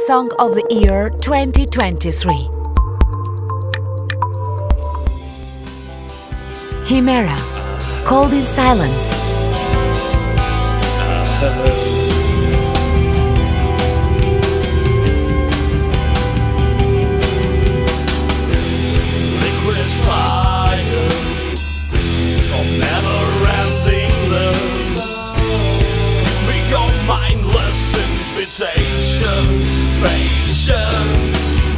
Song of the Year 2023. Himera, Cold in Silence. Liquid fire of never-ending love. We go mindless invitation, patient.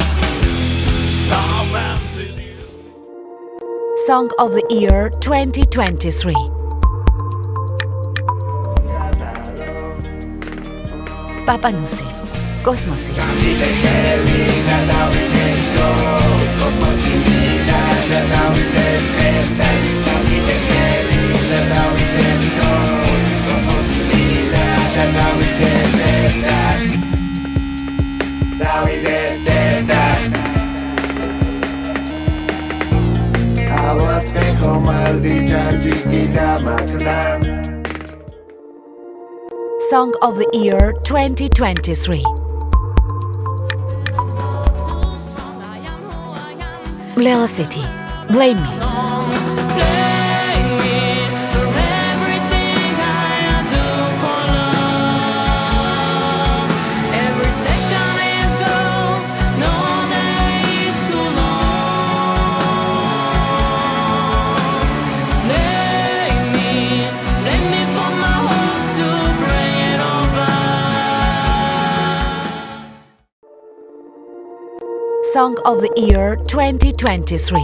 Tormented you. Song of the Year 2023. Papanusi, Cosmosi. Song of the Year 2023. Lela City, Blame Me. Song of the Year 2023.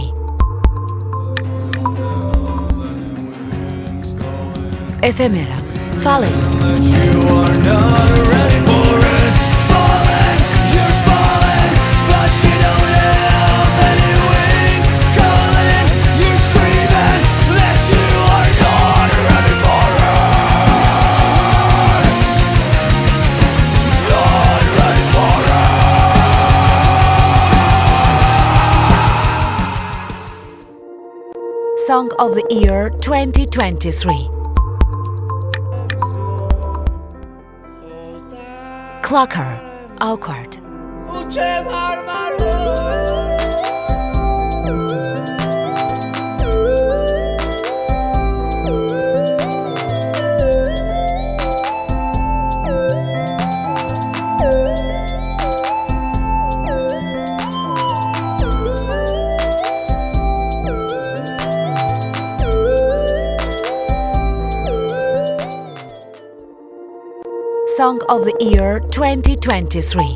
Ephemera, Falling. You are not ready for it. Falling, you're falling, but you don't have any wings. Calling, you're screaming that you are not ready for it. Not ready for it. Song of the Year 2023. Clocker, Awkward. Song of the Year 2023.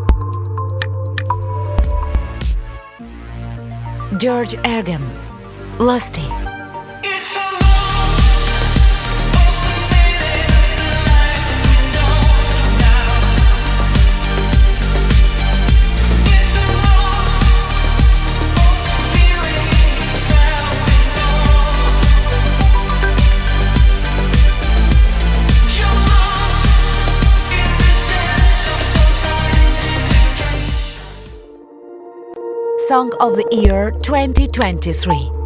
George Ergem, Lusty. Song of the Year 2023.